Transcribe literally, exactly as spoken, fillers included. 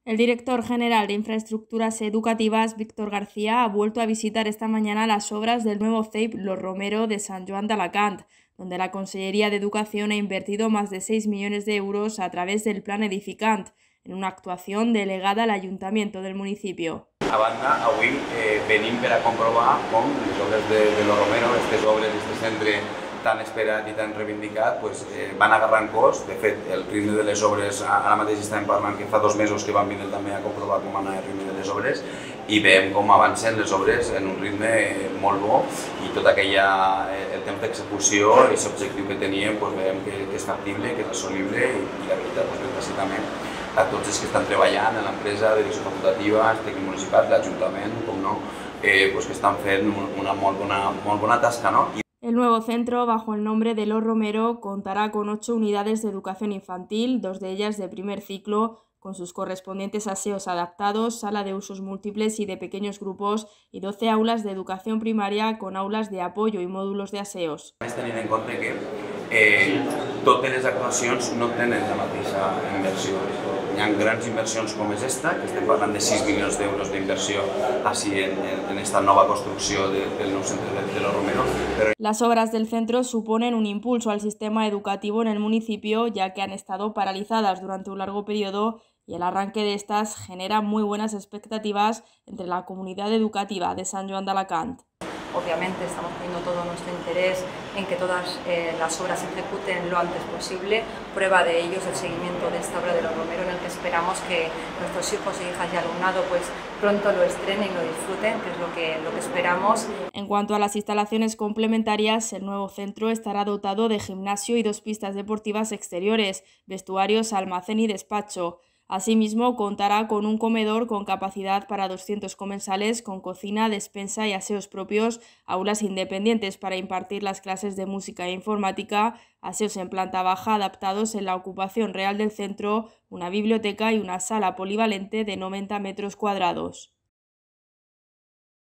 El director general de Infraestructuras Educativas, Víctor García, ha vuelto a visitar esta mañana las obras del nuevo C E I P Los Romero de Sant Joan d'Alacant, donde la Consellería de Educación ha invertido más de seis millones de euros a través del Plan Edificant, en una actuación delegada al Ayuntamiento del municipio. A banda, avui eh, venim per a comprovar com les obres de, de Los Romero, aquestes obres, aquest centre tan esperat i tan reivindicat, pues, eh, van agarrant cos. De fet, el ritme de les obres, ara mateix estem parlant que fa dos mesos que vam vindre també a comprovar com anava el ritme de les obres i veiem com avancen les obres en un ritme molt bo i tot aquella, el temps d'execució i aquest objectiu que teníem, pues, veiem que, que és factible, que és assolible i, i la veritat, pues, bàsicament, a tots els que estan treballant en l'empresa, direcció facultativa, el tècnic municipal, l'Ajuntament, com no, eh, pues, que estan fent una molt bona, molt bona tasca, no? El nuevo centro, bajo el nombre de Los Romero, contará con ocho unidades de educación infantil, dos de ellas de primer ciclo, con sus correspondientes aseos adaptados, sala de usos múltiples y de pequeños grupos, y doce aulas de educación primaria con aulas de apoyo y módulos de aseos. Tenint en compte que eh, totes les actuacions no tenen la mateixa inversió. Hi ha grans inversions com és esta, que estem parlant de sis milions d'euros d'inversió així en, en esta nova construcció de, del nou centre de, de Los Romero. Pero... Las obras del centro suponen un impulso al sistema educativo en el municipio, ya que han estado paralizadas durante un largo periodo y el arranque de estas genera muy buenas expectativas entre la comunidad educativa de Sant Joan d'Alacant. Obviamente estamos poniendo todo nuestro interés en que todas eh, las obras se ejecuten lo antes posible. Prueba de ello es el seguimiento de esta obra de Los Romero, en el que esperamos que nuestros hijos e hijas y alumnado pues pronto lo estrenen y lo disfruten, que es lo que, lo que esperamos. En cuanto a las instalaciones complementarias, el nuevo centro estará dotado de gimnasio y dos pistas deportivas exteriores, vestuarios, almacén y despacho. Asimismo, contará con un comedor con capacidad para doscientos comensales, con cocina, despensa y aseos propios, aulas independientes para impartir las clases de música e informática, aseos en planta baja adaptados en la ocupación real del centro, una biblioteca y una sala polivalente de noventa metros cuadrados.